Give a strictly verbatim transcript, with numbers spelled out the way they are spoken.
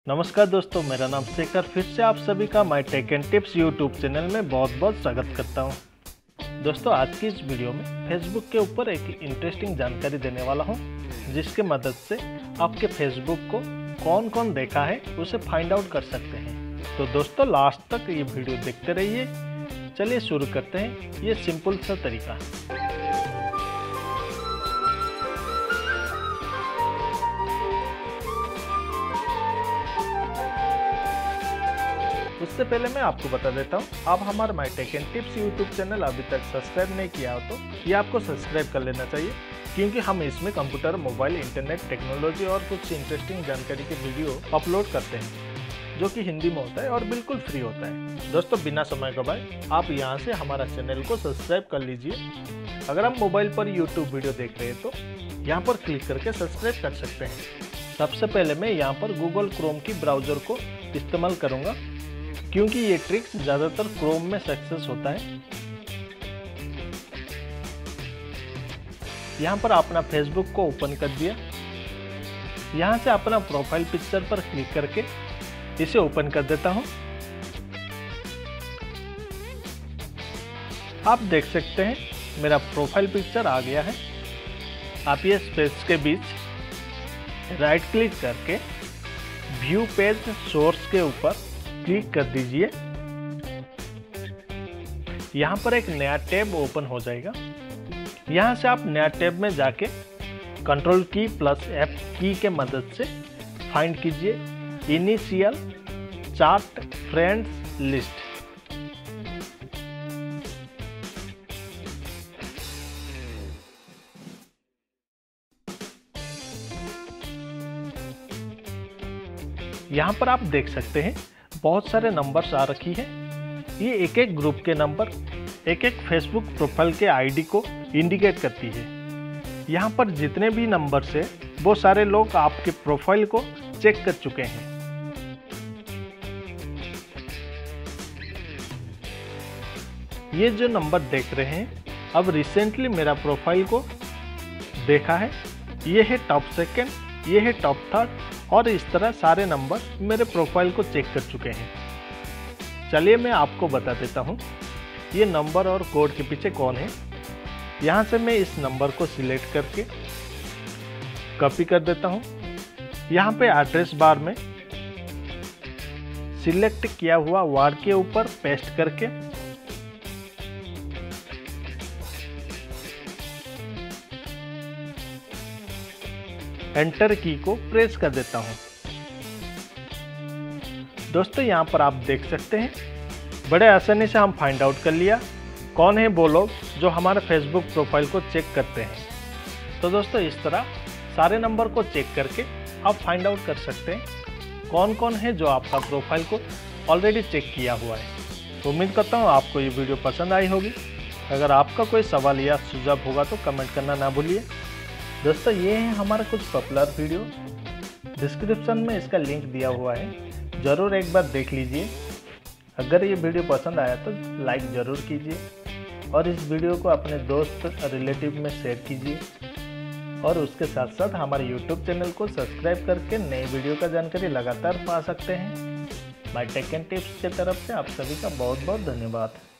नमस्कार दोस्तों, मेरा नाम शेखर। फिर से आप सभी का my tech and tips YouTube channel में बहुत बहुत स्वागत करता हूं। दोस्तों, आज की इस वीडियो में फेसबुक के ऊपर एक इंटरेस्टिंग जानकारी देने वाला हूं, जिसके मदद से आपके फेसबुक को कौन कौन देखा है उसे फाइंड आउट कर सकते हैं। तो दोस्तों, लास्ट तक ये वीडियो देखते रहिए। चलिए शुरू करते हैं ये सिंपल सा तरीका। उससे पहले मैं आपको बता देता हूँ, आप हमारे my tech and tips YouTube channel अभी तक सब्सक्राइब नहीं किया हो तो ये आपको सब्सक्राइब कर लेना चाहिए, क्योंकि हम इसमें कंप्यूटर, मोबाइल, इंटरनेट, टेक्नोलॉजी और कुछ इंटरेस्टिंग जानकारी के वीडियो अपलोड करते हैं, जो कि हिंदी में होता है और बिल्कुल फ्री होता है। दोस्तों, बिना समय गवाए आप यहाँ से हमारा चैनल को सब्सक्राइब कर लीजिए। अगर आप मोबाइल पर यूट्यूब वीडियो देख रहे हैं तो यहाँ पर क्लिक करके सब्सक्राइब कर सकते हैं। सबसे पहले मैं यहाँ पर गूगल क्रोम की ब्राउज़र को इस्तेमाल करूँगा, क्योंकि ये ट्रिक्स ज़्यादातर क्रोम में सक्सेस होता है। यहाँ पर अपना फेसबुक को ओपन कर दिया। यहाँ से अपना प्रोफाइल पिक्चर पर क्लिक करके इसे ओपन कर देता हूँ। आप देख सकते हैं मेरा प्रोफाइल पिक्चर आ गया है। आप ये स्पेस के बीच राइट क्लिक करके व्यू पेज सोर्स के ऊपर क्लिक कर दीजिए। यहाँ पर एक नया टैब ओपन हो जाएगा। यहाँ से आप नया टैब में जाके कंट्रोल की प्लस एफ की के मदद से फाइंड कीजिए इनिशियल चार्ट फ्रेंड्स लिस्ट। यहाँ पर आप देख सकते हैं बहुत सारे नंबर्स आ रखी है। ये एक एक ग्रुप के नंबर एक एक फेसबुक प्रोफाइल के आईडी को इंडिकेट करती है। यहाँ पर जितने भी नंबर्स है वो सारे लोग आपके प्रोफाइल को चेक कर चुके हैं। ये जो नंबर देख रहे हैं अब रिसेंटली मेरा प्रोफाइल को देखा है। ये है टॉप सेकेंड, ये है टॉप थर्ड, और इस तरह सारे नंबर मेरे प्रोफाइल को चेक कर चुके हैं। चलिए मैं आपको बता देता हूँ ये नंबर और कोड के पीछे कौन है। यहाँ से मैं इस नंबर को सिलेक्ट करके कॉपी कर देता हूँ। यहाँ पे एड्रेस बार में सिलेक्ट किया हुआ वर्ड के ऊपर पेस्ट करके एंटर की को प्रेस कर देता हूं। दोस्तों, यहां पर आप देख सकते हैं बड़े आसानी से हम फाइंड आउट कर लिया कौन है वो लोग जो हमारे फेसबुक प्रोफाइल को चेक करते हैं। तो दोस्तों, इस तरह सारे नंबर को चेक करके आप फाइंड आउट कर सकते हैं कौन कौन है जो आपका प्रोफाइल को ऑलरेडी चेक किया हुआ है। तो उम्मीद करता हूं आपको ये वीडियो पसंद आई होगी। अगर आपका कोई सवाल या सुझाव होगा तो कमेंट करना ना भूलिए। दोस्तों, ये है हमारा कुछ पॉपुलर वीडियो, डिस्क्रिप्शन में इसका लिंक दिया हुआ है, ज़रूर एक बार देख लीजिए। अगर ये वीडियो पसंद आया तो लाइक ज़रूर कीजिए और इस वीडियो को अपने दोस्त रिलेटिव में शेयर कीजिए, और उसके साथ साथ हमारे यूट्यूब चैनल को सब्सक्राइब करके नए वीडियो का जानकारी लगातार पा सकते हैं। माय टेक एंड टिप्स की तरफ से आप सभी का बहुत बहुत धन्यवाद।